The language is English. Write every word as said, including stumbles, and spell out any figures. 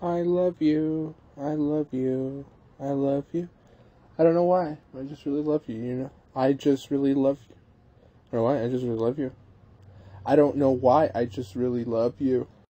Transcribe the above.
I love you. I love you. I love you. I don't know why. I just really love you, you know? I just really love you. I don't know why. I just really love you. I don't know why. I just really love you.